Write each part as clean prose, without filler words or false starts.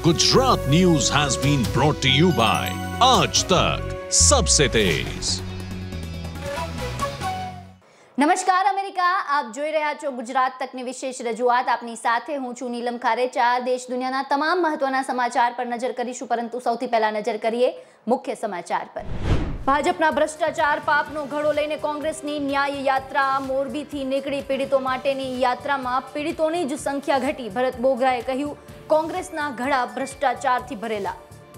Gujarat News has been brought to you by Aaj Tak, सबसे तेज। નમસ્કાર America, આપ જોઈ રહ્યા છો ગુજરાત તકની વિશેષ રજૂઆત। આપની સાથે હું છું નીલમ ખારેચા। દેશ દુનિયાના તમામ મહત્વના સમાચાર પર નજર કરીશું, પરંતુ સૌથી પહેલા નજર કરીએ મુખ્ય સમાચાર પર। ભાજપના ભ્રષ્ટાચાર પાપનો ઘડો લઈને કોંગ્રેસની ન્યાય યાત્રા મોરબીથી નીકળી। પીડિતો માટેની યાત્રામાં પીડિતોની જ સંખ્યા ઘટી। ભરત બોગરાએ કહ્યું, કોંગ્રેસના ઘડા ભ્રષ્ટાચારથી ભરેલા।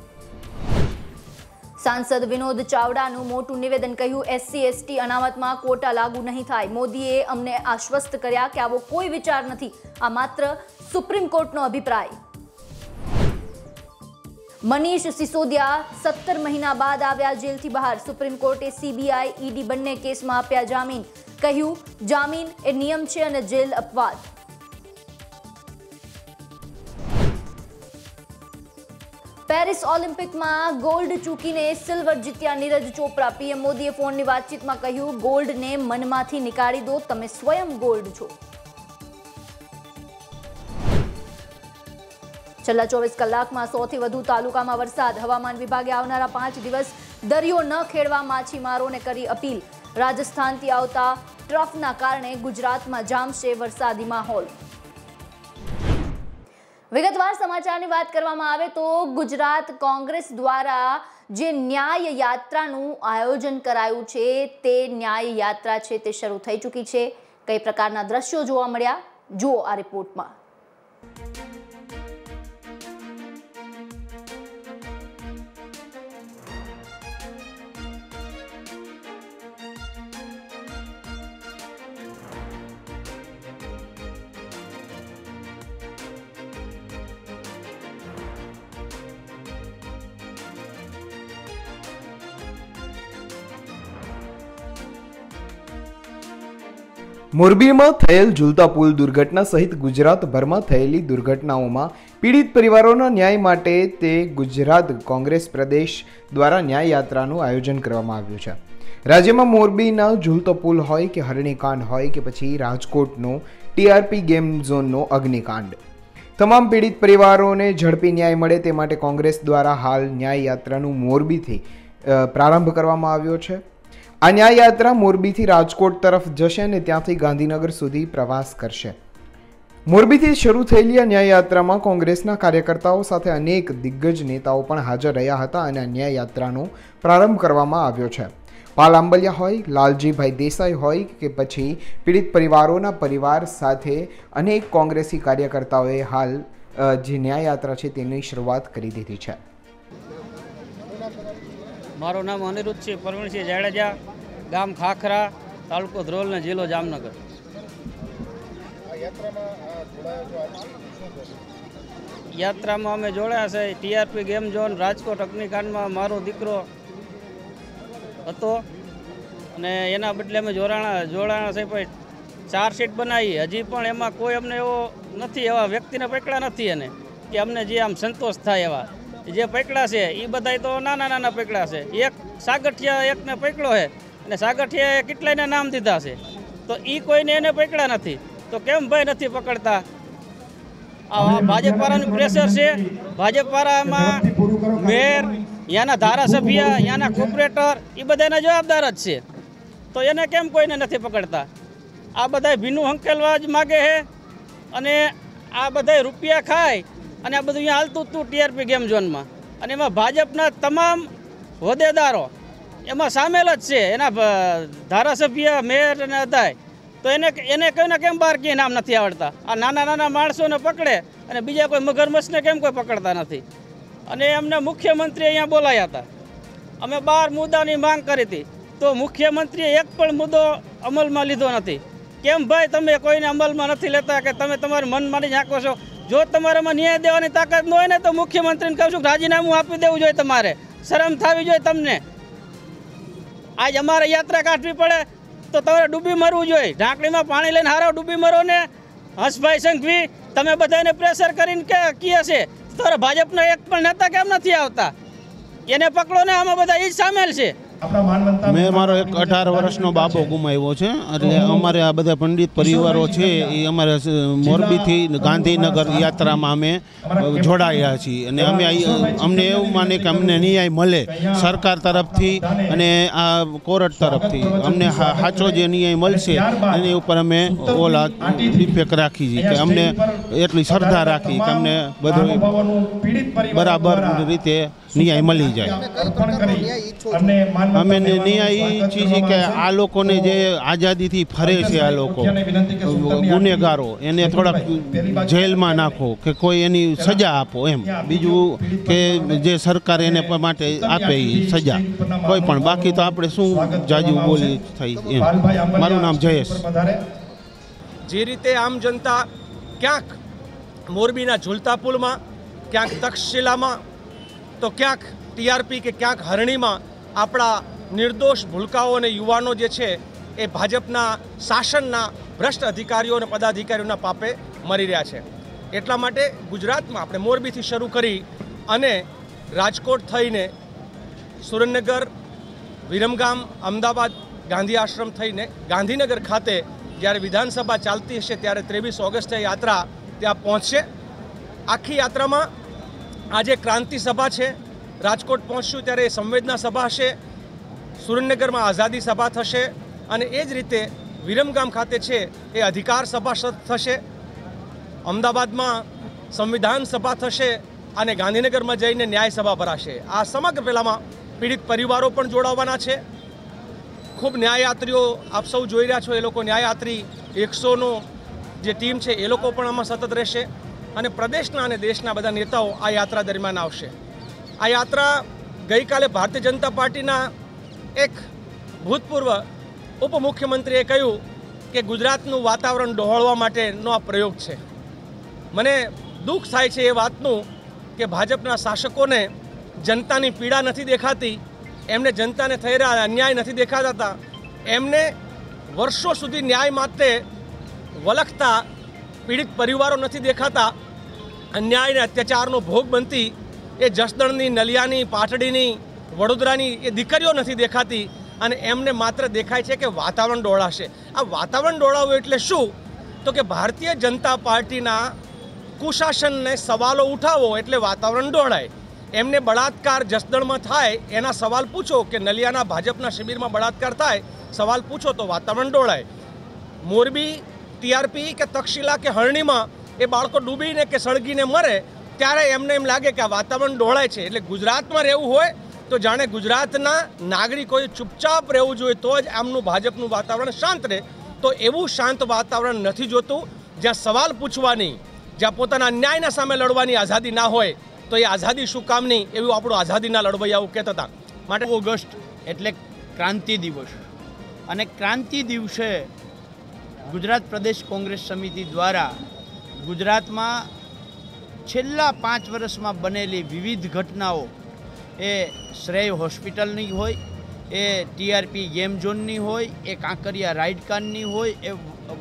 सांसद विनोद चावडाનું મોટું નિવેદન। કહ્યું, SC ST અનામતમાં કોટા લાગુ નહીં થાય। મોદીએ અમને આશ્વસ્ત કર્યા કે આવો કોઈ વિચાર નથી, આ માત્ર સુપ્રીમ કોર્ટનો અભિપ્રાય। મનીષ સિસોદિયા 17 મહિના બાદ આવ્યા જેલથી બહાર। સુપ્રીમ કોર્ટે CBI ED બંને કેસમાં આપ્યા જામીન। કહ્યું, જામીન એ નિયમ છે અને જેલ અપવાદ। પેરિસ ઓલિમ્પિકમાં ગોલ્ડ ચૂકીને સિલ્વર જીત્યા નીરજ ચોપરા। PM મોદીએ ફોનની વાતચીતમાં કહ્યું, ગોલ્ડને મનમાંથી નીકાળી દો, તમે સ્વયં ગોલ્ડ છો। છેલ્લા 24 કલાકમાં 100થી વધુ તાલુકામાં વરસાદ। હવામાન વિભાગે આવનારા 5 દિવસ દરિયો ન ખેડવા માછીમારોને કરી અપીલ। રાજસ્થાનથી આવતા ટ્રફના કારણે ગુજરાતમાં જામશે વરસાદી માહોલ। વિગતવાર સમાચારની વાત કરવામાં આવે તો ગુજરાત કોંગ્રેસ દ્વારા જે ન્યાય યાત્રાનું આયોજન કરાયું છે તે ન્યાય યાત્રા છે તે શરૂ થઈ ચૂકી છે। કઈ પ્રકારના દ્રશ્યો જોવા મળ્યા, જુઓ આ રિપોર્ટમાં। મોરબીમાં થયેલ ઝૂલતા પુલ દુર્ઘટના સહિત ગુજરાતભરમાં થયેલી દુર્ઘટનાઓમાં પીડિત પરિવારોના ન્યાય માટે તે ગુજરાત કોંગ્રેસ પ્રદેશ દ્વારા ન્યાય યાત્રાનું આયોજન કરવામાં આવ્યું છે। રાજ્યમાં મોરબીના ઝૂલતો પુલ હોય કે હરણીકાંડ હોય કે પછી રાજકોટનો TRP ગેમ ઝોનનો અગ્નિકાંડ, તમામ પીડિત પરિવારોને ઝડપી ન્યાય મળે તે માટે કોંગ્રેસ દ્વારા હાલ ન્યાય યાત્રાનું મોરબીથી પ્રારંભ કરવામાં આવ્યો છે। આ ન્યાય યાત્રા મોરબીથી રાજકોટ તરફ જશે અને ત્યાંથી ગાંધીનગર સુધી પ્રવાસ કરશે। મોરબીથી શરૂ થયેલી આ ન્યાય યાત્રામાં કોંગ્રેસના કાર્યકર્તાઓ સાથે અનેક દિગ્ગજ નેતાઓ પણ હાજર રહ્યા હતા અને આ ન્યાય યાત્રાનો પ્રારંભ કરવામાં આવ્યો છે। પાલ આંબલિયા હોય, લાલજીભાઈ દેસાઈ હોય કે પછી પીડિત પરિવારોના પરિવાર સાથે અનેક કોંગ્રેસી કાર્યકર્તાઓએ હાલ જે ન્યાય યાત્રા છે તેની શરૂઆત કરી દીધી છે। મારું નામ અનિરુદ્ધસિંહ પરવીણસિંહ જાડેજા, ગામ ખાખરા, તાલુકો ધ્રોલ ને જિલ્લો જામનગર। યાત્રામાં અમે જોડાયા છે TRP ગેમ ઝોન રાજકોટ અગ્નિકાંડમાં મારો દીકરો હતો અને એના બદલે અમે જોડાણા છે। પણ ચાર્જશીટ બનાવી, હજી પણ એમાં કોઈ અમને એવો નથી, એવા વ્યક્તિને પકડ્યા નથી એને કે અમને જે આમ સંતોષ થાય એવા જે પકડા છે એ બધા તો નાના નાના પકડા છે। એક સાગઠિયા એકને પકડ્યો છે અને સાગઠિયાએ કેટલાયને નામ દીધા છે, તો એ કોઈને એને પકડ્યા નથી, તો કેમ ભાઈ નથી પકડતા? આ ભાજપવાળાનું પ્રેશર છે। ભાજપવાળામાં મેયર, ત્યાંના ધારાસભ્ય, ત્યાંના કોર્પોરેટર એ બધાના જવાબદાર જ છે, તો એને કેમ કોઈને નથી પકડતા? આ બધા ભીનું હંકેલવા જ માગે છે અને આ બધા રૂપિયા ખાય અને આ બધું અહીંયા હાલતું હતું TRP ગેમ ઝોનમાં, અને એમાં ભાજપના તમામ હોદ્દેદારો એમાં સામેલ જ છે, એના ધારાસભ્ય, મેયર અને અધાય, તો એને કોઈને કેમ બહાર ક્યાંય નામ નથી આવડતા? આ નાના નાના માણસોને પકડે અને બીજા કોઈ મગરમચ્છને કેમ કોઈ પકડતા નથી? અને અમને મુખ્યમંત્રી અહીંયા બોલાયા હતા, અમે 12 મુદ્દાની માંગ કરી હતી, તો મુખ્યમંત્રીએ એક પણ મુદ્દો અમલમાં લીધો નથી। કેમ ભાઈ તમે કોઈને અમલમાં નથી લેતા કે તમે તમારું મન માની નાખો છો? જો તમારામાં ન્યાય દેવાની તાકાત ન હોય ને તો મુખ્યમંત્રીને કહું છું રાજીનામું આપી દેવું જોઈએ, તમારે શરમ થવી જોઈએ તમને। આજ અમારે યાત્રા કાઢવી પડે તો તમારે ડૂબી મરવું જોઈએ, ઢાંકણીમાં પાણી લઈને હારો ડૂબી મરો ને। હંસભાઈ સંઘવી તમે બધાને પ્રેશર કરીને કહે છે, તમારા ભાજપના એક પણ નેતા કેમ નથી આવતા? એને પકડો ને, આમાં બધા એ જ સામેલ છે। મેં મારો એક 18 વર્ષનો બાબો ગુમાવ્યો છે. એટલે અમારે આ બધા પંડિત પરિવારો છે એ અમારે મોરબીથી ગાંધીનગર યાત્રામાં અમે જોડાયા છીએ. અને અમને એવું માને કે અમને ન્યાય મળે સરકાર તરફથી અને આ કોર્ટ તરફથી. અમને સાચો જે ન્યાય મળશે એની ઉપર અમે ઓલા ડિપેક રાખી છીએ કે અમને એટલી શ્રદ્ધા રાખી કે અમને બધું બરાબર રીતે ન્યાય મળી જાય. અમે ન્યાય ઈચ્છીએ છીએ કે આ લોકોને જે આઝાદીથી ફરે છે આ લોકો ગુનેગારો એને થોડાક જેલમાં નાખો કે કોઈ એની સજા આપો એમ. બીજું કે જે સરકાર એને માટે આપે એ સજા કોઈ પણ. બાકી તો આપણે શું જાજુ બોલી થઈ એમ. મારું નામ જયેશ. જે રીતે આમ જનતા ક્યાંક મોરબીના ઝૂલતા પુલમાં, ક્યાંક તક્ષશિલામાં, તો ક્યાંક ટીઆરપી કે ક્યાંક હરણીમાં આપણા નિર્દોષ ભૂલકાઓ અને યુવાનો જે છે એ ભાજપના શાસનના ભ્રષ્ટ અધિકારીઓ અને પદાધિકારીઓના પાપે મરી રહ્યા છે. એટલા માટે ગુજરાતમાં આપણે મોરબીથી શરૂ કરી અને રાજકોટ થઈને સુરેન્દ્રનગર, વિરમગામ, અમદાવાદ, ગાંધી આશ્રમ થઈને ગાંધીનગર ખાતે જ્યારે વિધાનસભા ચાલતી હશે ત્યારે 23 ઓગસ્ટે યાત્રા ત્યાં પહોંચશે. આખી યાત્રામાં આજે ક્રાંતિ સભા છે. રાજકોટ પહોંચશું ત્યારે સંવેદના સભા હશે. સુરેન્દ્રનગરમાં આઝાદી સભા થશે અને એ જ રીતે વિરમગામ ખાતે છે એ અધિકાર સભા થશે. અમદાવાદમાં સંવિધાન સભા થશે અને ગાંધીનગરમાં જઈને ન્યાય સભા ભરાશે. આ સમગ્ર પહેલામાં પીડિત પરિવારો પણ જોડાવાના છે. ખૂબ ન્યાયયાત્રીઓ આપ સૌ જોઈ રહ્યા છો. એ લોકો ન્યાયયાત્રી 100નો જે ટીમ છે એ લોકો પણ આમાં સતત રહેશે અને પ્રદેશના અને દેશના બધા નેતાઓ આ યાત્રા દરમિયાન આવશે. આ યાત્રા ગઈકાલે ભારતીય જનતા પાર્ટીના એક ભૂતપૂર્વ ઉપમુખ્યમંત્રીએ કહ્યું કે ગુજરાતનું વાતાવરણ ડહોળવા માટેનો આ પ્રયોગ છે. મને દુઃખ થાય છે એ વાતનું કે ભાજપના શાસકોને જનતાની પીડા નથી દેખાતી, એમને જનતાને થઈ રહ્યા અન્યાય નથી દેખાતા, એમને વર્ષો સુધી ન્યાય માટે વલખતા પીડિત પરિવારો નથી દેખાતા, અન્યાય અને અત્યાચારનો ભોગ બનતી એ જસદણની, નલિયાની, પાટડીની, વડોદરાની એ દીકરીઓ નથી દેખાતી અને એમને માત્ર દેખાય છે કે વાતાવરણ ડોળાશે. આ વાતાવરણ ડોળાવવું એટલે શું? તો કે ભારતીય જનતા પાર્ટીના કુશાસનને સવાલો ઉઠાવો એટલે વાતાવરણ ડોળાય. એમને બળાત્કાર જસદણમાં થાય એના સવાલ પૂછો કે નલિયાના ભાજપના શિબિરમાં બળાત્કાર થાય સવાલ પૂછો તો વાતાવરણ ડોળાય. મોરબી ટીઆરપી કે તક્ષશિલા કે હરણીમાં એ બાળકો ડૂબીને કે સળગીને મરે ત્યારે એમને એમ લાગે કે આ વાતાવરણ ડોળાય છે. એટલે ગુજરાતમાં રહેવું હોય તો જાણે ગુજરાતના નાગરિકોએ ચૂપચાપ રહેવું જોઈએ તો જ આમનું ભાજપનું વાતાવરણ શાંત રહે. તો એવું શાંત વાતાવરણ નથી જોતું જ્યાં સવાલ પૂછવાની, જ્યાં પોતાના અન્યાયના સામે લડવાની આઝાદી ના હોય તો એ આઝાદી શું કામની એવું આપણું આઝાદીના લડવૈયાઓ કહેતા હતા. માટે ઓગસ્ટ એટલે ક્રાંતિ દિવસ અને ક્રાંતિ દિવસે ગુજરાત પ્રદેશ કોંગ્રેસ સમિતિ દ્વારા ગુજરાતમાં છેલ્લા 5 વર્ષમાં બનેલી વિવિધ ઘટનાઓ એ શ્રેય હોસ્પિટલની હોય, એ ટીઆરપી ગેમ ઝોનની હોય, એ કાંકરિયા રાઇડ કાંડની હોય, એ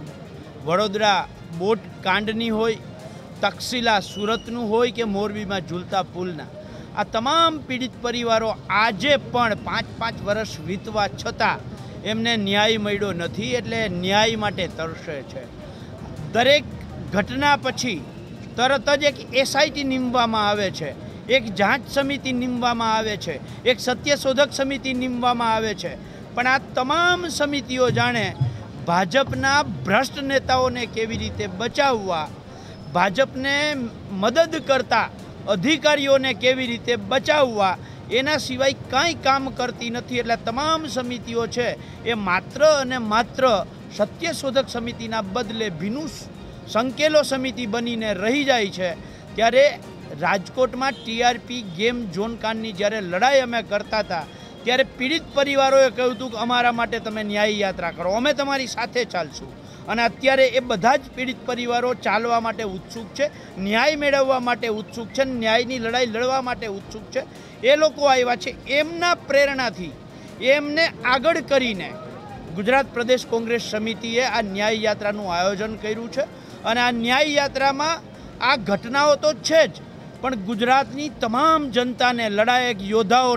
વડોદરા બોટ કાંડની હોય, તક્ષશિલા સુરતનું હોય કે મોરબીમાં ઝૂલતા પુલના, આ તમામ પીડિત પરિવારો આજે પણ 5-5 વર્ષ વીતવા છતાં એમને ન્યાય મળ્યો નથી. એટલે ન્યાય માટે તરસે છે. દરેક ઘટના પછી તરત જ એક એસઆઈટી નીમવામાં આવે છે, એક જાંચ સમિતિ નીમવામાં આવે છે, એક સત્યશોધક સમિતિ નીમવામાં આવે છે. પણ આ તમામ સમિતિઓ જાણે ભાજપના ભ્રષ્ટ નેતાઓને કેવી રીતે બચાવવા, ભાજપને મદદ કરતા અધિકારીઓને કેવી રીતે બચાવવા એના સિવાય કાંઈ કામ કરતી નથી. એટલે તમામ સમિતિઓ છે એ માત્ર અને માત્ર સત્યશોધક સમિતિના બદલે ભીનું સંકેલો સમિતિ બનીને રહી જાય છે. ત્યારે રાજકોટમાં ટીઆરપી ગેમ ઝોન કાંડની જ્યારે લડાઈ અમે કરતા હતા ત્યારે પીડિત પરિવારોએ કહ્યું હતું કે અમારા માટે તમે ન્યાય યાત્રા કરો, અમે તમારી સાથે ચાલશું. અને અત્યારે એ બધા જ પીડિત પરિવારો ચાલવા માટે ઉત્સુક છે, ન્યાય મેળવવા માટે ઉત્સુક છે, ન્યાયની લડાઈ લડવા માટે ઉત્સુક છે. એ લોકો આવ્યા છે. એમના પ્રેરણાથી એમને આગળ કરીને ગુજરાત પ્રદેશ કોંગ્રેસ સમિતિએ આ ન્યાય યાત્રાનું આયોજન કર્યું છે. અને આ ન્યાય યાત્રામાં આ ઘટનાઓ તો છે જ, પણ ગુજરાતની તમામ જનતાને, લડાયક યોદ્ધાઓને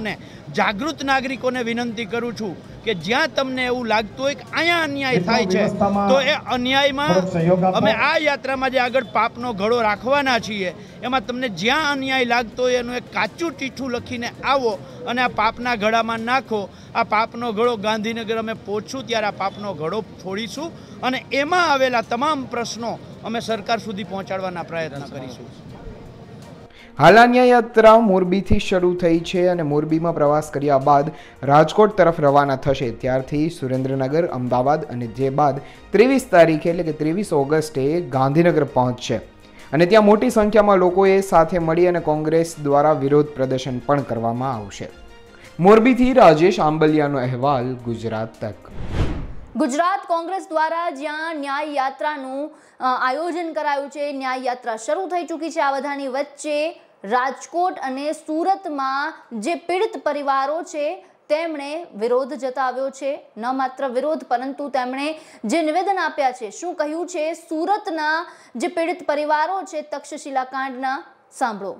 જાગૃત નાગરિકોને વિનંતી કરું છું કે જ્યાં તમને એવું લાગતું હોય કે અહીંયા અન્યાય થાય છે તો એ અન્યાયમાં અમે આ યાત્રામાં જે આગળ પાપનો ઘડો રાખવાના છીએ એમાં તમને જ્યાં અન્યાય લાગતો હોય એનું એક કાચું ચીઠું લખીને આવો અને આ પાપના ઘડામાં નાખો. આ પાપનો ઘડો ગાંધીનગર અમે પહોંચશું ત્યારે આ પાપનો ઘડો ફોડીશું અને એમાં આવેલા તમામ પ્રશ્નો અમે સરકાર સુધી પહોંચાડવાના પ્રયત્ન કરીશું. હાલ આ ન્યાય યાત્રા મોરબીથી શરૂ થઈ છે અને મોરબીમાં પ્રવાસ કર્યા બાદ રાજકોટ તરફ રવાના થશે. ત્યારથી સુરેન્દ્રનગર, અમદાવાદ અને જે બાદ 23 તારીખે એટલે કે 23 ઓગસ્ટે ગાંધીનગર પહોંચશે અને ત્યાં મોટી સંખ્યામાં લોકોએ સાથે મળી અને કોંગ્રેસ દ્વારા વિરોધ પ્રદર્શન પણ કરવામાં આવશે. મોરબીથી રાજેશ આંબલિયાનો અહેવાલ, ગુજરાત તક. ગુજરાત કોંગ્રેસ દ્વારા જ્યાં ન્યાય યાત્રાનું આયોજન કરાયું છે, ન્યાય યાત્રા શરૂ થઈ ચૂકી છે, આ બધાની વચ્ચે રાજકોટ અને સુરતમાં જે પીડિત પરિવારો છે તેમણે વિરોધ જતાવ્યો છે. ન માત્ર વિરોધ પરંતુ તેમણે જે નિવેદન આપ્યા છે, શું કહ્યું છે સુરતના જે પીડિત પરિવારો છે તક્ષશિલા કાંડના, સાંભળો.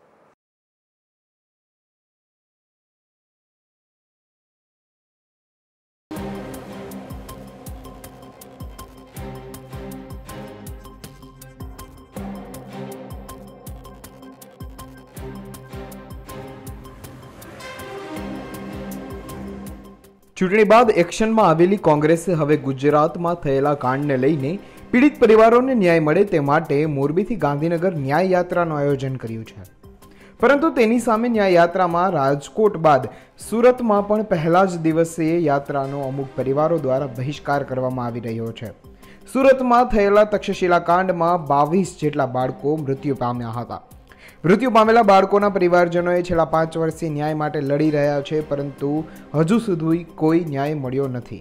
ચૂંટણી બાદ એક્શનમાં આવેલી કોંગ્રેસે હવે ગુજરાતમાં થયેલા કાંડને લઈને પીડિત પરિવારોને ન્યાય મળે તે માટે મોરબીથી ગાંધીનગર ન્યાય યાત્રાનું આયોજન કર્યું છે. પરંતુ તેની સામે ન્યાય યાત્રામાં રાજકોટ બાદ સુરતમાં પણ પહેલા જ દિવસે યાત્રાનો અમુક પરિવારો દ્વારા બહિષ્કાર કરવામાં આવી રહ્યો છે. સુરતમાં થયેલા તક્ષશિલા કાંડમાં 22 જેટલા બાળકો મૃત્યુ પામ્યા હતા. મૃત્યુ પામેલા બાળકોના પરિવારજનોએ છેલ્લા 5 વર્ષથી ન્યાય માટે લડી રહ્યા છે, પરંતુ હજુ સુધી કોઈ ન્યાય મળ્યો નથી.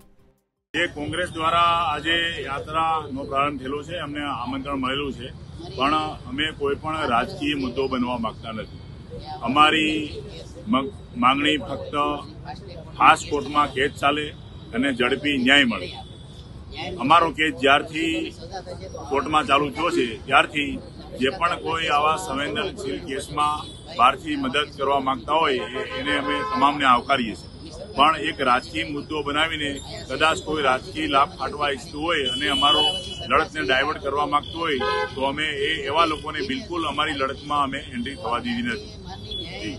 જે કોંગ્રેસ દ્વારા આજે યાત્રાનો પ્રારંભ થયેલો છે, અમને આમંત્રણ મળેલું છે, પણ અમે કોઈ પણ રાજકીય મુદ્દો બનવા માંગતા નથી. અમારી માંગણી ફક્ત ખાસ કોર્ટમાં કેસ ચાલે અને ઝડપી ન્યાય મળે. અમારો કેસ જ્યારથી કોર્ટમાં ચાલુ થયો છે ત્યારથી જે પણ કોઈ આવા સંવેદનશીલ કેસમાં બહારથી મદદ કરવા માંગતા હોય એને અમે તમામને આવકારીએ છીએ. પણ એક રાજકીય મુદ્દો બનાવીને કદાચ કોઈ રાજકીય લાભ ફાટવા ઈચ્છતું હોય અને અમારો લડતને ડાયવર્ટ કરવા માંગતું હોય તો અમે એવા લોકોને બિલકુલ અમારી લડતમાં અમે એન્ટ્રી થવા દીધી નથી.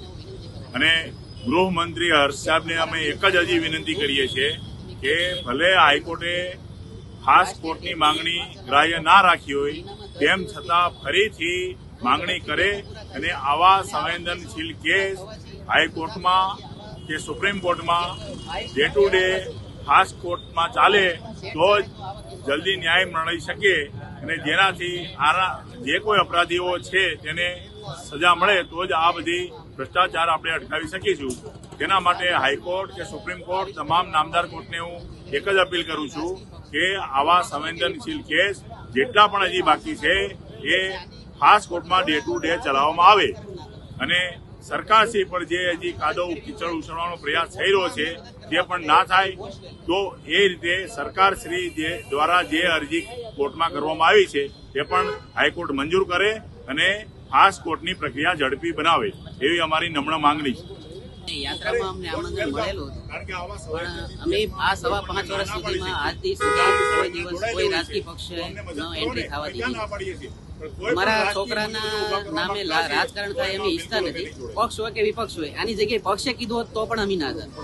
અને ગૃહમંત્રી હર્ષ સાહેબને અમે એક જ હજી વિનંતી કરીએ છીએ કે ભલે હાઈકોર્ટે ખાસ કોર્ટની માંગણી ગ્રાહ્ય ના રાખી હોય તેમ છતાં ફરીથી માંગણી કરે અને આવા સંવેદનશીલ કેસ હાઈકોર્ટમાં કે સુપ્રીમ કોર્ટમાં ડે ટુ ડે ખાસ કોર્ટમાં ચાલે તો જ જલ્દી ન્યાય મળી શકે અને જેનાથી જે કોઈ અપરાધીઓ છે તેને સજા મળે તો જ આ બધી ભ્રષ્ટાચાર આપણે અટકાવી શકીશું. તેના માટે હાઈકોર્ટ કે સુપ્રીમ કોર્ટ તમામ નામદાર કોર્ટને હું એક જ અપીલ કરું છું કે આવા સંવેદનશીલ કેસ જેટલા પણ હજી બાકી છે એ ખાસ કોર્ટમાં ડે ટુ ડે ચલાવવામાં આવે અને સરકારશ્રી પર જે હજી કાદવ કીચડ ઉછળવાનો પ્રયાસ થઈ રહ્યો છે તે પણ ના થાય તો એ રીતે સરકારશ્રી દ્વારા જે અરજી કોર્ટમાં કરવામાં આવી છે તે પણ હાઈકોર્ટ મંજૂર કરે અને ખાસ કોર્ટની પ્રક્રિયા ઝડપી બનાવે એવી અમારી નમ્ર માંગણી છે. યાત્રામાં અમને આમંત્રણ મળેલું હતું પણ અમે આ 5.5 વર્ષ સુધીમાં આજથી સુધી કોઈ દિવસ કોઈ રાજકીય પક્ષે એન્ટ્રી થવા દીધી. અમારા છોકરાના નામે રાજકારણ થાય અમે ઈચ્છતા નથી. પક્ષ હોય કે વિપક્ષ હોય, આની જગ્યાએ પક્ષે કીધું હોત તો પણ અમે ના જાત,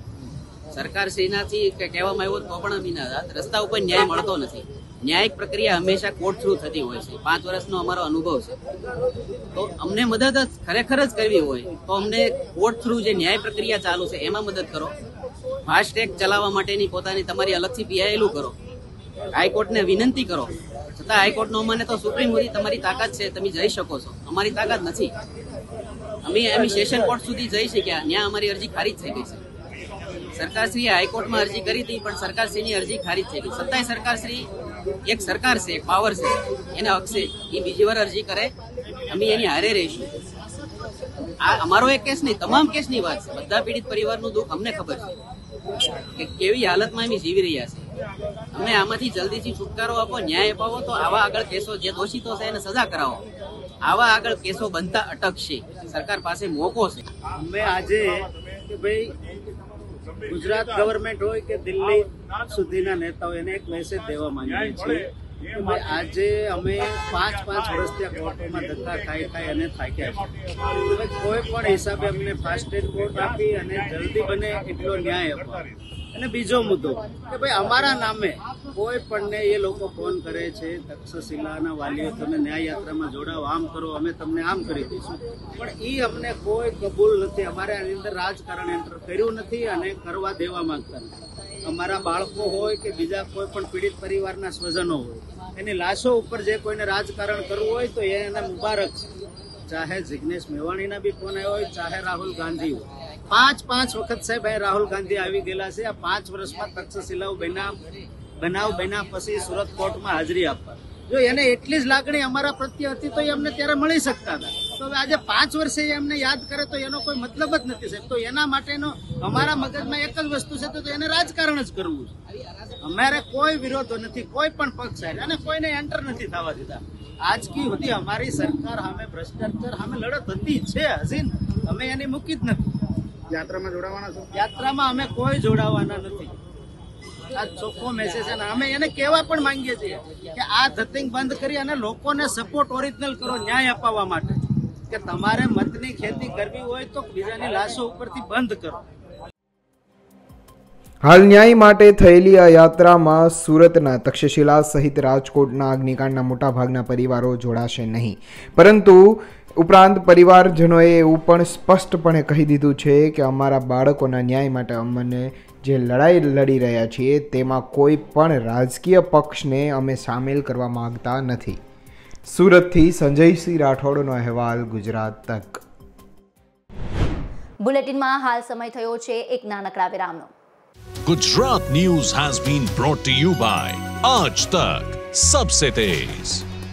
સરકારશ્રીનાથી કહેવામાં આવ્યું તો પણ અમે ના જાત. રસ્તા ઉપર ન્યાય મળતો નથી. ન્યાયિક પ્રક્રિયા હંમેશા કોર્ટ થ્રુ થતી હોય છે. 5 વર્ષનો અમારો અનુભવ છે. તો અમને મદદ ખરેખર જ કરવી હોય તો અમને કોર્ટ થ્રુ જે ન્યાય પ્રક્રિયા ચાલુ છે એમાં મદદ કરો. ફાસ્ટ ટ્રેક ચલાવવા માટેની પોતાની તમારી અલગથી પીઆઈએલું કરો. હાઈકોર્ટને વિનંતી કરો. છતાં હાઈકોર્ટનો અમાને તો સુપ્રીમ સુધી તમારી તાકાત છે, તમે જઈ શકો છો. અમારી તાકાત નથી. અમે સેશન કોર્ટ સુધી જઈ શક્યા, ત્યાં અમારી અરજી ખારીજ થઈ ગઈ છે. સરકારશ્રીએ હાઈકોર્ટમાં અરજી કરી હતી પણ સરકારશ્રીની અરજી ખારીજ થઈ ગઈ. છતાંય સરકારશ્રી એક સરકાર છે, એક પાવર છે, એને હક છે એ બીજી વાર અરજી કરે, અમે એની હારે રહીશું. આ અમારો એક કેસ નહીં, તમામ કેસની વાત છે. બધા પીડિત પરિવારનું દુઃખ અમને ખબર છે કે કેવી હાલતમાં અમે જીવી રહ્યા છે. અમને આમાંથી જલ્દીથી છુટકારો આપો, ન્યાય અપાવો તો આવા આગળ કેસો જે દોષિતો છે એને સજા કરાવો. આવા આગળ કેસો બનતા અટકશે. સરકાર પાસે મોકો છે. અમે આજે કે ભાઈ ગુજરાત ગવર્મેન્ટ હોય કે દિલ્હી સુધીના નેતાઓ એને એક મેસેજ દેવા માંગીએ છીએ કે ભાઈ આજે અમે 5 વર્ષથી આ કોર્ટોમાં ધક્કા ખાઈ અને થાક્યા છે. કોઈ પણ હિસાબે અમને ફાસ્ટ ટ્રેક કોર્ટ આપી અને જલ્દી બને એટલો ન્યાય અપાવે. અને બીજો મુદ્દો કે ભાઈ અમારા નામે કોઈ પણને એ લોકો ફોન કરે છે તક્ષશિલાના વાલીઓ તમે ન્યાય યાત્રામાં જોડાઓ, આમ કરો, અમે તમને આમ કરી દઈશું, પણ એ અમને કોઈ કબૂલ નથી. અમારે આની અંદર રાજકારણ એન્ટર કર્યું નથી અને કરવા દેવા માંગતા નથી. અમારા બાળકો હોય કે બીજા કોઈ પણ પીડિત પરિવારના સ્વજનો હોય એની લાશો ઉપર જે કોઈને રાજકારણ કરવું હોય તો એને મુબારક છે. ચાહે જિગ્નેશ મેવાણીના બી ફોન આવ્યો હોય, ચાહે રાહુલ ગાંધી હોય. 5 વખત સાહેબ રાહુલ ગાંધી આવી ગયેલા છે. આ 5 વર્ષમાં તક્ષશિલા બનાવ બન્યા પછી સુરત કોર્ટમાં હાજરી આપવા. જો એને એટલી જ લાગણી અમારા પ્રત્યે હતી તો અમને ત્યારે મળી શકતા હતા. તો હવે આજે 5 વર્ષે એમને યાદ કરે તો એનો કોઈ મતલબ જ નથી સાહેબ. તો એના માટેનો અમારા મગજમાં એક જ વસ્તુ છે તો એને રાજકારણ જ કરવું છે. અમારે કોઈ વિરોધો નથી, કોઈ પણ પક્ષ છે અને કોઈને એન્ટર નથી થવા દીધા. આજકી સુધી અમારી સરકાર સામે ભ્રષ્ટાચાર સામે લડત હતી છે હજી, અમે એની મૂકી જ નથી. યાત્રામાં જોડાવાના છો? યાત્રામાં અમે કોઈ જોડાવાના નથી. આ ચોખ્ખો મેસેજ છે ને અમે એને કહેવા પણ માંગીએ છીએ કે આ ધતિંગ બંધ કરી અને લોકોને સપોર્ટ ઓરિજિનલ કરો ન્યાય અપાવવા માટે. કે તમારે મતની ખેતી કરવી હોય તો બીજાની લાશો ઉપરથી બંધ કરો. હાલ ન્યાય માટે થયેલી આ યાત્રામાં સુરતના તક્ષશિલા સહિત રાજકોટના અગ્નિકાંડના મોટાભાગના પરિવારો જોડાશે નહીં, પરંતુ ઉપરાંત પરિવારજનોએ એવું પણ સ્પષ્ટપણે કહી દીધું છે કે અમારા બાળકોના ન્યાય માટે અમને જે લડાઈ લડી રહ્યા છીએ તેમાં કોઈ પણ રાજકીય પક્ષને અમે સામેલ કરવા માંગતા નથી. સુરતથી સંજયસિંહ રાઠોડનો અહેવાલ, ગુજરાત તક. બુલેટિનમાં હાલ સમય થયો છે એક નાનકડા વિરામનો. Gujarat News has been brought to you by Aaj Tak, Sabse Tez.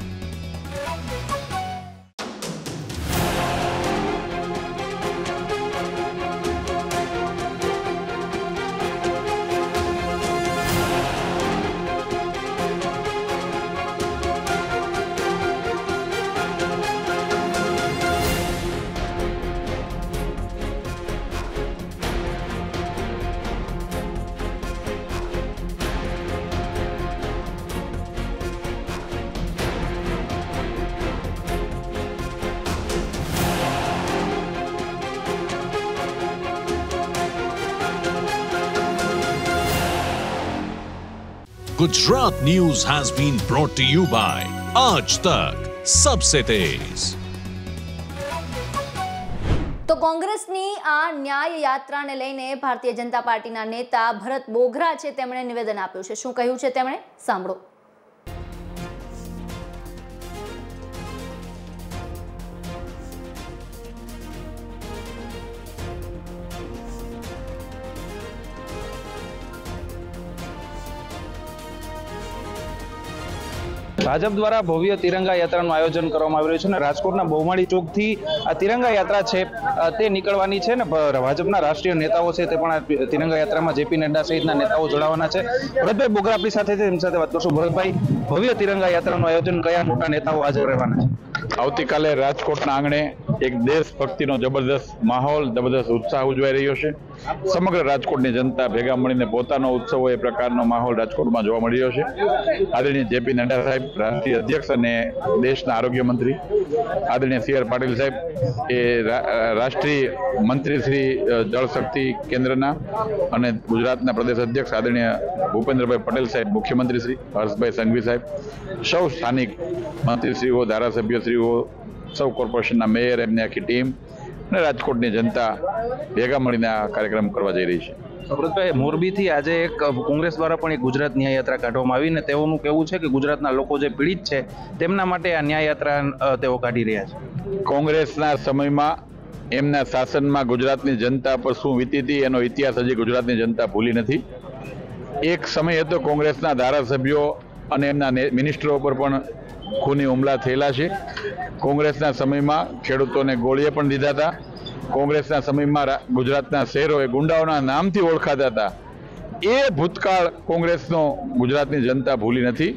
Gujarat News has been brought to you by Aaj Tak, Sabse Tez. તો કોંગ્રેસની આ ન્યાય યાત્રાને લઈને ભારતીય જનતા પાર્ટીના નેતા ભરત બોઘરા છે તેમણે નિવેદન આપ્યું છે. શું કહ્યું છે તેમણે, સાંભળો. ભાજપ દ્વારા ભવ્ય તિરંગા યાત્રાનું આયોજન કરવામાં આવી રહ્યું છે અને રાજકોટના બહુમાળી ચોકથી આ તિરંગા યાત્રા છે તે નીકળવાની છે ને ભાજપના રાષ્ટ્રીય નેતાઓ છે તે પણ આ તિરંગા યાત્રામાં જેપી નડ્ડા સહિતના નેતાઓ જોડાવાના છે. ભરતભાઈ બોઘરા આપણી સાથે છે, એમની સાથે વાત કરશું. ભરતભાઈ, ભવ્ય તિરંગા યાત્રાનું આયોજન કયા મોટા નેતાઓ હાજર રહેવાના છે? આવતીકાલે રાજકોટના આંગણે એક દેશભક્તિનો જબરદસ્ત માહોલ, જબરદસ્ત ઉત્સાહ ઉજવાઈ રહ્યો છે. સમગ્ર રાજકોટની જનતા ભેગા મળીને પોતાનો ઉત્સવ હોય એ પ્રકારનો માહોલ રાજકોટમાં જોવા મળી રહ્યો છે. આદરણીય જેપી નડ્ડા સાહેબ, રાષ્ટ્રીય અધ્યક્ષ અને દેશના આરોગ્ય મંત્રી, આદરણીય સી આર પાટીલ સાહેબ એ રાષ્ટ્રીય મંત્રી શ્રી જળશક્તિ કેન્દ્રના અને ગુજરાતના પ્રદેશ અધ્યક્ષ આદરણીય ભૂપેન્દ્રભાઈ પટેલ સાહેબ, મુખ્યમંત્રી શ્રી હર્ષભાઈ સંઘવી સાહેબ, સૌ સ્થાનિક મંત્રીશ્રીઓ, ધારાસભ્યશ્રીઓ, સૌ કોર્પોરેશનના મેયર, એમની આખી ટીમ અને રાજકોટની જનતા ભેગા મળીને આ કાર્યક્રમ કરવા જઈ રહી છે. ભરતભાઈ, મોરબીથી આજે એક કોંગ્રેસ દ્વારા પણ એક ગુજરાત ન્યાય યાત્રા કાઢવામાં આવી ને તેઓનું કહેવું છે કે ગુજરાતના લોકો જે પીડિત છે તેમના માટે આ ન્યાય યાત્રા તેઓ કાઢી રહ્યા છે. કોંગ્રેસના સમયમાં એમના શાસનમાં ગુજરાતની જનતા પર શું વીતી હતી એનો ઇતિહાસ હજી ગુજરાતની જનતા ભૂલી નથી. એક સમય હતો કોંગ્રેસના ધારાસભ્યો અને એમના મિનિસ્ટરો પર પણ ખૂની હુમલા થયેલા છે. કોંગ્રેસના સમયમાં ખેડૂતોને ગોળીએ પણ દીધા હતા. કોંગ્રેસના સમયમાં ગુજરાતના શહેરો એ ગુંડાઓના નામથી ઓળખાતા હતા. એ ભૂતકાળ કોંગ્રેસનો ગુજરાતની જનતા ભૂલી નથી.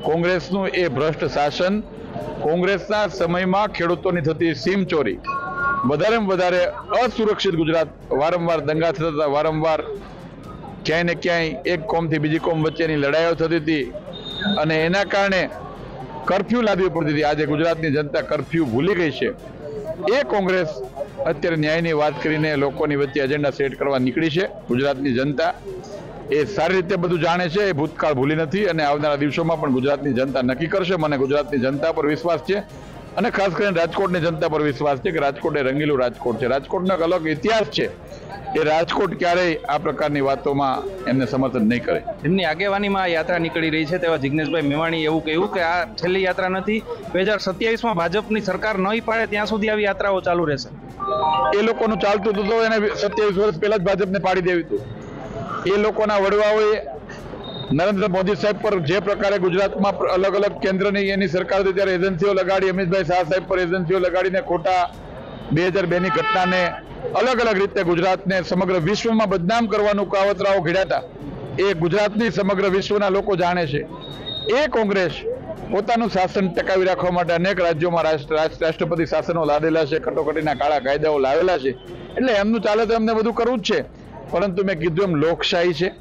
કોંગ્રેસનું એ ભ્રષ્ટ શાસન, કોંગ્રેસના સમયમાં ખેડૂતોની થતી સીમ ચોરી, વધારેમાં વધારે અસુરક્ષિત ગુજરાત, વારંવાર દંગા થતા હતા, વારંવાર ક્યાંય ને ક્યાંય એક કોમથી બીજી કોમ વચ્ચેની લડાઈઓ થતી હતી અને એના કારણે કર્ફ્યુ લાદવી પડતી હતી. આજે ગુજરાતની જનતા કર્ફ્યુ ભૂલી ગઈ છે. એ કોંગ્રેસ અત્યારે ન્યાયની વાત કરીને લોકોની વચ્ચે એજન્ડા સેટ કરવા નીકળી છે. ગુજરાતની જનતા એ સારી રીતે બધું જાણે છે, એ ભૂતકાળ ભૂલી નથી અને આવનારા દિવસોમાં પણ ગુજરાતની જનતા નક્કી કરશે. મને ગુજરાતની જનતા પર વિશ્વાસ છે અને ખાસ કરીને રાજકોટની જનતા પર વિશ્વાસ છે કે રાજકોટ એ રંગીલું રાજકોટ છે. રાજકોટનો એક અલગ ઇતિહાસ છે. એ રાજકોટ ક્યારેય આ પ્રકારની વાતોમાં એમને સમર્થન નહીં કરે. એમની આગેવાનીમાં યાત્રા નીકળી રહી છે તેવા જિગ્નેશભાઈ મેવાણી એવું કહ્યું કે આ છેલ્લી યાત્રા નથી, 2027માં ભાજપની સરકાર નહીં પાડે ત્યાં સુધી આવી યાત્રાઓ ચાલુ રહેશે. એ લોકોનું ચાલતું હતું તો એને 27 વર્ષ પહેલા જ ભાજપને પાડી દેવી હતું. એ લોકોના વડવાઓએ નરેન્દ્ર મોદી સાહેબ પર જે પ્રકારે ગુજરાતમાં અલગ અલગ કેન્દ્રની એની સરકાર હતી ત્યારે એજન્સીઓ લગાડી, અમિતભાઈ શાહ સાહેબ પર એજન્સીઓ લગાડીને ખોટા 2002ની ઘટનાને અલગ અલગ રીતે ગુજરાતને સમગ્ર વિશ્વમાં બદનામ કરવાનું કાવતરાઓ ઘડ્યા હતા. એ ગુજરાતની સમગ્ર વિશ્વના લોકો જાણે છે. એ કોંગ્રેસ પોતાનું શાસન ટકાવી રાખવા માટે અનેક રાજ્યોમાં રાષ્ટ્રપતિ શાસનો લાદેલા છે, કટોકટીના કાળા કાયદાઓ લાવેલા છે. એટલે એમનું ચાલે તો એમને બધું કરવું જ છે. પરંતુ મેં કીધું એમ લોકશાહી છે.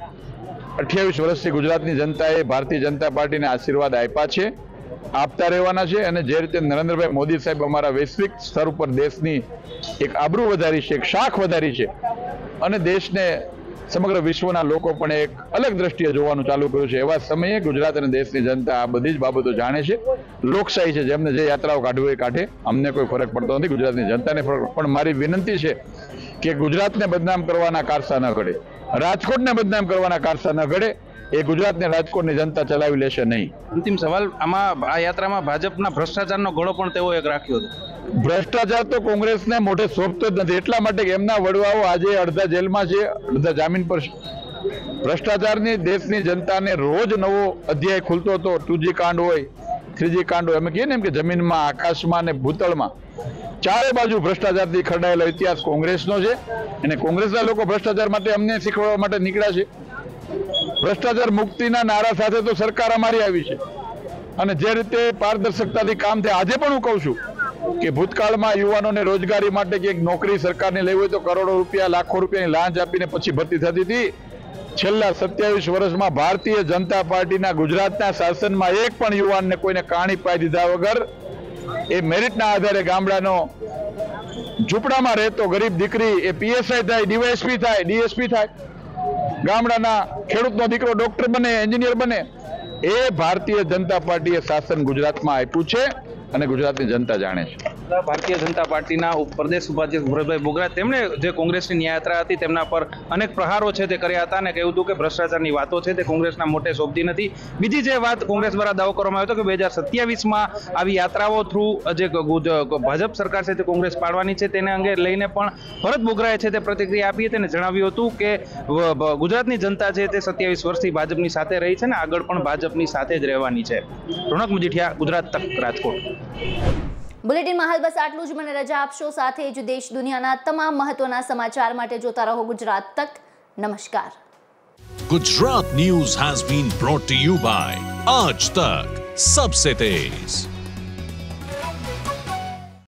28 વર્ષથી ગુજરાતની જનતાએ ભારતીય જનતા પાર્ટીને આશીર્વાદ આપ્યા છે, આપતા રહેવાના છે. અને જે રીતે નરેન્દ્રભાઈ મોદી સાહેબ અમારા વૈશ્વિક સ્તર ઉપર દેશની એક આબરૂ વધારી છે, એક શાખ વધારી છે અને દેશને સમગ્ર વિશ્વના લોકો પણ એક અલગ દ્રષ્ટિએ જોવાનું ચાલુ કર્યું છે. એવા સમયે ગુજરાત અને દેશની જનતા આ બધી જ બાબતો જાણે છે. લોકશાહી છે, જેમને જે યાત્રાઓ કાઢવી એ કાઢે, અમને કોઈ ફરક પડતો નથી, ગુજરાતની જનતાને ફરક. પણ મારી વિનંતી છે કે ગુજરાતને બદનામ કરવાના કારસા ન ઘડે, રાજકોટને બદનામ કરવાના કારસા ન ઘડે. એ ગુજરાતને રાજકોટની જનતા ચલાવી લેશે નહીં. અંતિમ સવાલ, આમાં આ યાત્રામાં ભાજપના ભ્રષ્ટાચારનો ગળો પણ તેઓ એક રાખ્યો હતો. ભ્રષ્ટાચાર તો કોંગ્રેસને મોઢે સોંપતો જ નથી, એટલા માટે કે એમના વડવાઓ આજે અડધા જેલમાં છે, અડધા જામીન પર છે. ભ્રષ્ટાચારની દેશની જનતાને રોજ નવો અધ્યાય ખુલતો હતો. 2G કાંડ હોય, 3G કાંડ હોય, અમે કહીએ ને એમ કે જમીનમાં, આકાશમાં અને ભૂતળમાં ચારે બાજુ ભ્રષ્ટાચારથી ખરડાયેલો ઇતિહાસ કોંગ્રેસનો છે. અને કોંગ્રેસના લોકો ભ્રષ્ટાચાર માટે અમને શીખવાડવા માટે નીકળ્યા છે. ભ્રષ્ટાચાર મુક્તિના નારા સાથે તો સરકાર અમારી આવી છે અને જે રીતે પારદર્શકતાથી કામ થાય, આજે પણ હું કહું છું કે ભૂતકાળમાં યુવાનોને રોજગારી માટે કે એક નોકરી સરકારને લેવી હોય તો કરોડો રૂપિયા, લાખો રૂપિયાની લાંચ આપીને પછી ભરતી થતી હતી. છેલ્લા 27 વર્ષમાં ભારતીય જનતા પાર્ટીના ગુજરાતના શાસનમાં એક પણ યુવાનને કોઈને કાણી પાઈ દીધા વગર એ મેરિટના આધારે ગામડાનો ઝૂંપડામાં રહેતો ગરીબ દીકરી એ PSI થાય, ડીવાયએસપી થાય, DSP થાય, ગામડાના ખેડૂતનો દીકરો ડોક્ટર બને, એન્જિનિયર બને. એ ભારતીય જનતા પાર્ટીએ શાસન ગુજરાતમાં આપ્યું છે અને ગુજરાતની જનતા જાણે છે. ભારતીય જનતા પાર્ટીના પ્રદેશ ઉપાધ્યક્ષ ભરતભાઈ બોગરા, તેમણે જે કોંગ્રેસની ન્યાયયાત્રા હતી તેમના પર અનેક પ્રહારો છે તે કર્યા હતા અને કહ્યું હતું કે ભ્રષ્ટાચારની વાતો છે તે કોંગ્રેસના મોટે શોભતી નથી. બીજી જે વાત કોંગ્રેસ દ્વારા દાવો કરવામાં આવ્યો હતો કે 2027માં આવી યાત્રાઓ થ્રુ જે ભાજપ સરકાર છે તે કોંગ્રેસ પાડવાની છે, તેને અંગે લઈને પણ ભરત બોગરાએ છે તે પ્રતિક્રિયા આપી હતી અને જણાવ્યું હતું કે ગુજરાતની જનતા છે તે 27 વર્ષથી ભાજપની સાથે રહી છે ને આગળ પણ ભાજપની સાથે જ રહેવાની છે. રોનક મુજીઠિયા, ગુજરાત તક, રાજકોટ. બુલેટિનમાં હાલ બસ આટલું જ. મને રજા આપશો. સાથે જ દેશ દુનિયાના તમામ મહત્વના સમાચાર માટે જોતા રહો ગુજરાત તક. નમસ્કાર. Gujarat news has been brought to you by Aaj Tak, सबसे तेज.